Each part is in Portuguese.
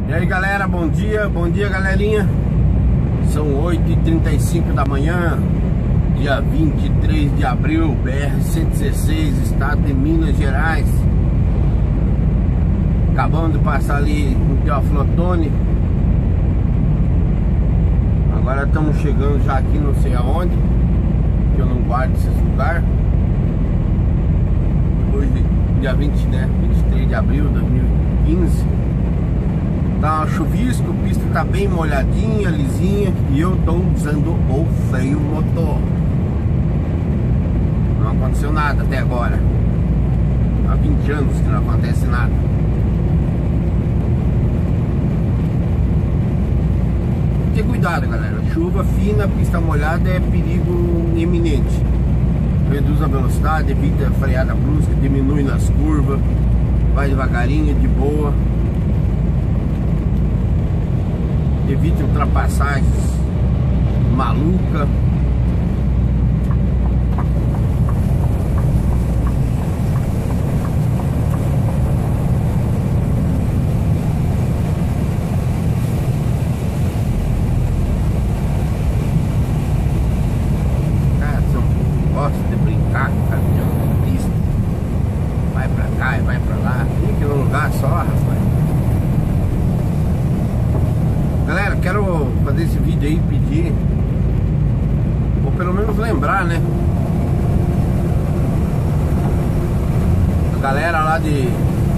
E aí galera, bom dia galerinha. São 8h35 da manhã, dia 23 de abril, BR-116, estado de Minas Gerais. Acabamos de passar ali no Teófilo Otoni. Agora estamos chegando já aqui não sei aonde, que eu não guardo esses lugares. Hoje, dia 23 de abril de 2015. Tá chuvisco, a pista tá bem molhadinha, lisinha. E eu tô usando o freio motor. Não aconteceu nada até agora. Há 20 anos que não acontece nada. Ter cuidado, galera. Chuva fina, pista molhada é perigo iminente. Reduz a velocidade, evita a freada brusca, diminui nas curvas, vai devagarinho, de boa. Evite ultrapassagens malucas. Cara, eu gosto de brincar com o caminhão na pista. Vai pra cá e vai pra lá. Fica num lugar só, rapaz. Galera, quero fazer esse vídeo aí, pedir, ou pelo menos lembrar, né, a galera lá de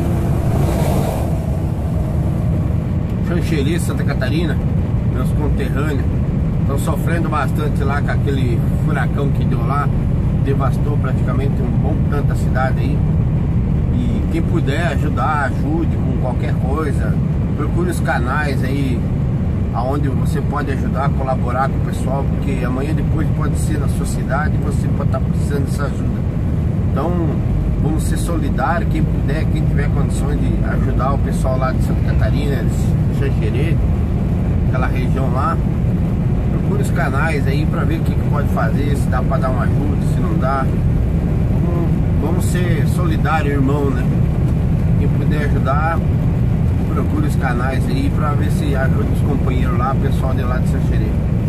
Xanxerê, Santa Catarina, meus conterrâneos, estão sofrendo bastante lá com aquele furacão que deu lá, devastou praticamente um bom tanto a cidade aí. E quem puder ajudar, ajude com qualquer coisa. Procure os canais aí aonde você pode ajudar, colaborar com o pessoal, porque amanhã depois pode ser na sua cidade e você pode estar precisando dessa ajuda. Então vamos ser solidários, quem puder, quem tiver condições de ajudar o pessoal lá de Santa Catarina, de Xanxerê, aquela região lá. Procure os canais aí para ver o que pode fazer, se dá para dar uma ajuda, se não dá. Vamos ser solidários, irmão, né? Quem puder ajudar, procure os canais aí pra ver se ajuda os companheiros lá, o pessoal de lá de Xanxerê.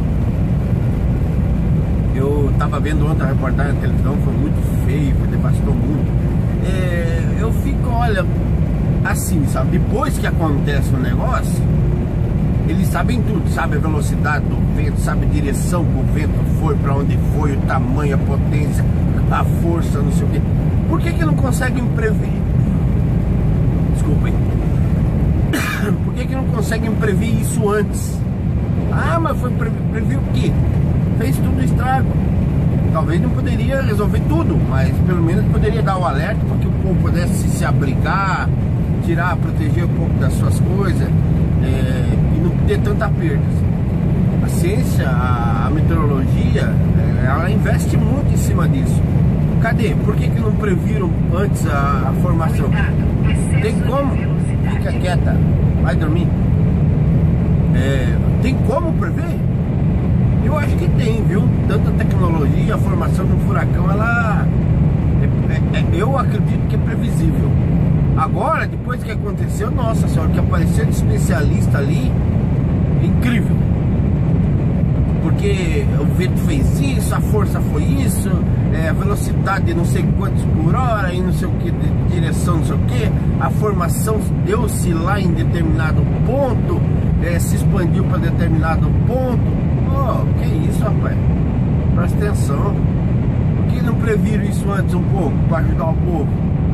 Eu tava vendo ontem a reportagem na televisão, foi muito feio, devastou muito. Eu fico, olha, assim, sabe, depois que acontece o negócio, eles sabem tudo, sabe a velocidade do vento, sabe a direção que o vento foi, pra onde foi, o tamanho, a potência, a força, não sei o que. Por que não conseguem prever? Desculpem. Por que não conseguem prever isso antes? Ah, mas foi prever o quê? Fez tudo estrago. Talvez não poderia resolver tudo, mas pelo menos poderia dar o alerta para que o povo pudesse se abrigar, tirar, proteger um pouco das suas coisas, e não ter tanta perda. A ciência, a meteorologia, ela investe muito em cima disso. Cadê? Por que não previram antes a formação? Tem como? Fica quieta, vai dormir. Tem como prever? Eu acho que tem, viu? Tanta tecnologia, a formação de um furacão, ela eu acredito que é previsível. Agora, depois que aconteceu, nossa senhora, que apareceu de especialista ali, incrível. Porque o vento fez isso, a força foi isso, a velocidade de não sei quantos por hora e não sei o que, de direção não sei o que, a formação deu-se lá em determinado ponto, se expandiu para determinado ponto. Oh, que isso, rapaz? Presta atenção. Por que não previram isso antes um pouco, para ajudar o povo?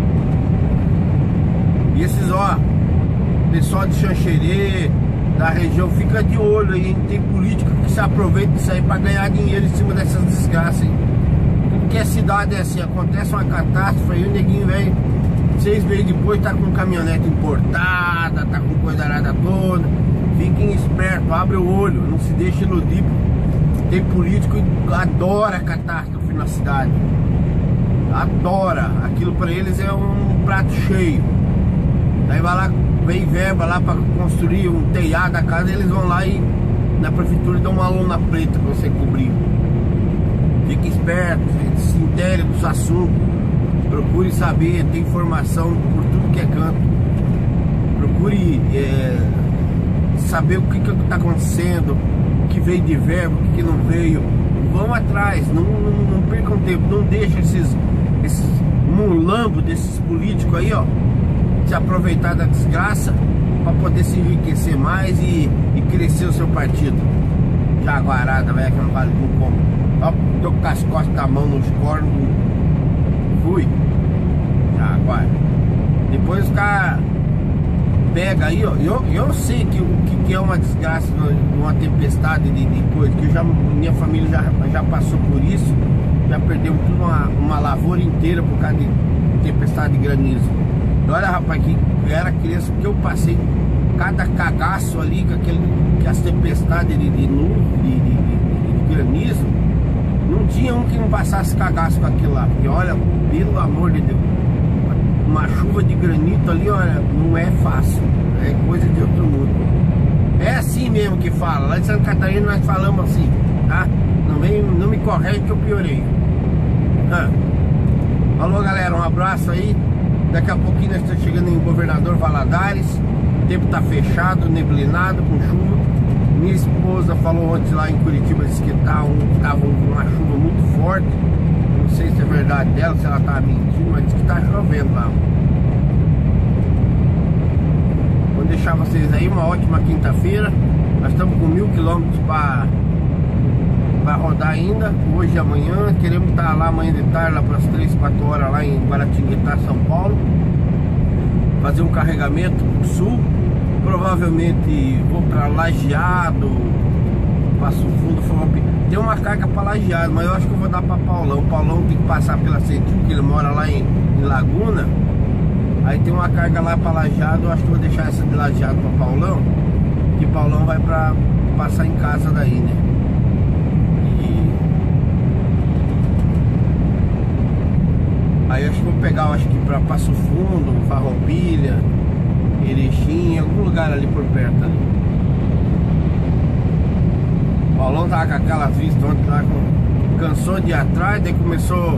E esses, pessoal de Xanxerê, da região, fica de olho aí, tem político que se aproveita disso aí para ganhar dinheiro em cima dessas desgraças, hein? Porque a cidade é assim, acontece uma catástrofe aí, o neguinho velho, 6 meses depois tá com caminhonete importada, tá com coisa arada toda. Fiquem espertos, abre o olho, não se deixe iludir. Tem político que adora catástrofe na cidade, adora, aquilo para eles é um prato cheio. Aí vai lá, vem verba lá para construir um telhado da casa, eles vão lá e na prefeitura dão uma lona preta para você cobrir. Fique esperto, se intere dos assuntos, procure saber, ter informação por tudo que é canto. Procure saber o que está acontecendo, o que veio de verbo, o que não veio. Vão atrás, não percam tempo, não deixem esses mulambos desses políticos aí, ó, se aproveitar da desgraça para poder se enriquecer mais e crescer o seu partido. Jaguarada, velho, que não vale por como. Ó, tô com as costas da mão nos cornos. Fui. Jaguar. Depois os caras pega aí, ó. Eu sei que é uma desgraça, uma tempestade de coisa, que minha família já passou por isso. Já perdemos tudo uma lavoura inteira por causa de tempestade de granizo. Olha, rapaz, que eu era criança, que eu passei cada cagaço ali com as tempestades de nuvem, de granizo. Não tinha um que não passasse cagaço com aquilo lá. Porque olha, pelo amor de Deus, uma chuva de granito ali, olha, não é fácil. É coisa de outro mundo. É assim mesmo que fala. Lá em Santa Catarina nós falamos assim, tá? Não me corrige que eu piorei. Falou, galera, um abraço aí. Daqui a pouquinho nós estamos chegando em Governador Valadares. O tempo tá fechado, neblinado, com chuva. Minha esposa falou ontem lá em Curitiba, disse que tava uma chuva muito forte. Não sei se é verdade dela, se ela tá mentindo, mas disse que tá chovendo lá. Vou deixar vocês aí uma ótima quinta-feira. Nós estamos com 1000 quilômetros para rodar ainda, hoje e amanhã. Queremos estar lá amanhã de tarde, lá para as 3, 4 horas, lá em Guaratinguetá, São Paulo. Fazer um carregamento pro sul. Provavelmente vou para Lajeado, Passo Fundo, tem uma carga para Lajeado, mas eu acho que eu vou dar para Paulão. Paulão tem que passar pela Centil, que ele mora lá em Laguna. Aí tem uma carga lá para Lajeado, eu acho que vou deixar essa de Lajeado para Paulão, que Paulão vai para passar em casa daí, né? Aí acho que vou pegar, acho que para Passo Fundo, Farroupilha, Erechim, algum lugar ali por perto ali. O Paulão tava com aquelas vistas ontem lá, cansou de ir atrás, daí começou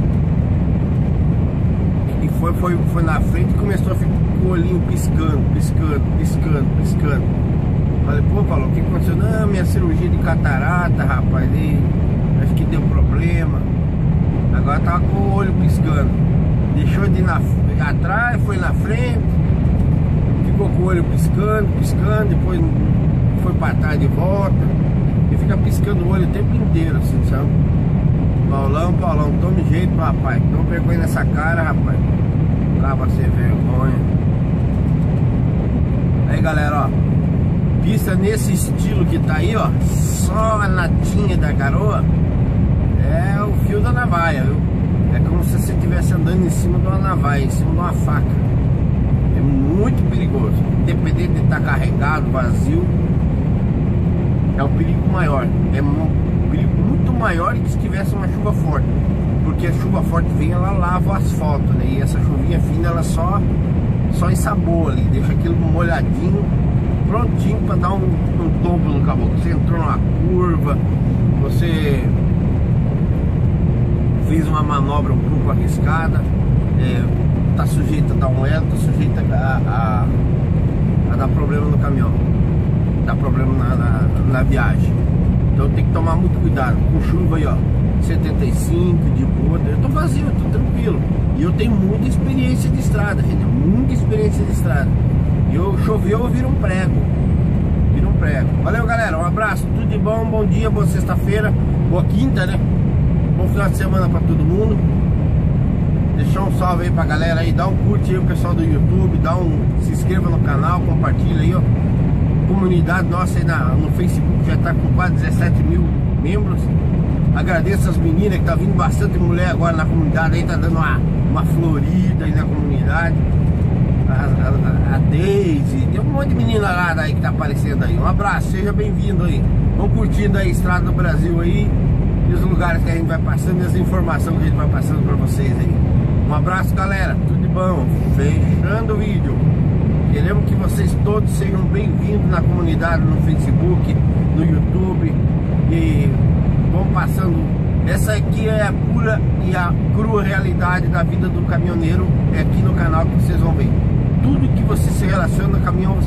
e foi na frente e começou a ficar com o olhinho piscando. Falei, pô, Paulo, o que aconteceu? Não, minha cirurgia de catarata, rapaz, acho que deu problema. Agora tava com o olho piscando. Deixou de ir atrás, foi na frente, ficou com o olho piscando, depois foi pra trás de volta. E fica piscando o olho o tempo inteiro, assim, sabe? Paulão, tome jeito, rapaz. Não vergonha nessa cara, rapaz. Lá pra ser vergonha. Aí, galera, ó, pista nesse estilo que tá aí, ó, só a latinha da garoa. É o fio da navalha, viu? É como se você estivesse andando em cima de uma navalha, em cima de uma faca. É muito perigoso. Independente de estar carregado, vazio, é o perigo maior. É um perigo muito maior que se tivesse uma chuva forte. Porque a chuva forte vem, ela lava o asfalto, né? E essa chuvinha fina, ela só ensaboa ali, deixa aquilo molhadinho, prontinho para dar um tombo no caboclo. Você entrou numa curva, você fez uma manobra um pouco arriscada, tá sujeito a dar um elo, tá sujeito a dar problema no caminhão, dar problema na viagem. Então tem que tomar muito cuidado. Com chuva aí, ó, 75 de boa. Eu tô vazio, eu tô tranquilo. E eu tenho muita experiência de estrada, gente, muita experiência de estrada. E choveu, eu viro um prego. Valeu, galera, um abraço, tudo de bom, bom dia, boa sexta-feira, boa quinta, né? Bom final de semana pra todo mundo. Deixar um salve aí pra galera aí, dá um curte aí o pessoal do YouTube, se inscreva no canal, compartilha aí, ó. Comunidade nossa aí no Facebook já tá com quase 17 mil membros. Agradeço as meninas que tá vindo bastante mulher agora na comunidade aí, tá dando uma florida aí na comunidade. A Daisy, tem um monte de menina lá daí que tá aparecendo aí. Um abraço, seja bem-vindo aí. Vamos curtindo a estrada do Brasil aí, e os lugares que a gente vai passando e as informações que a gente vai passando pra vocês aí. Um abraço, galera, tudo de bom. Fechando o vídeo. Queremos que vocês todos sejam bem-vindos na comunidade, no Facebook, no YouTube. E vão passando. Essa aqui é a pura e a crua realidade da vida do caminhoneiro. É aqui no canal que vocês vão ver. Tudo que você se relaciona com caminhão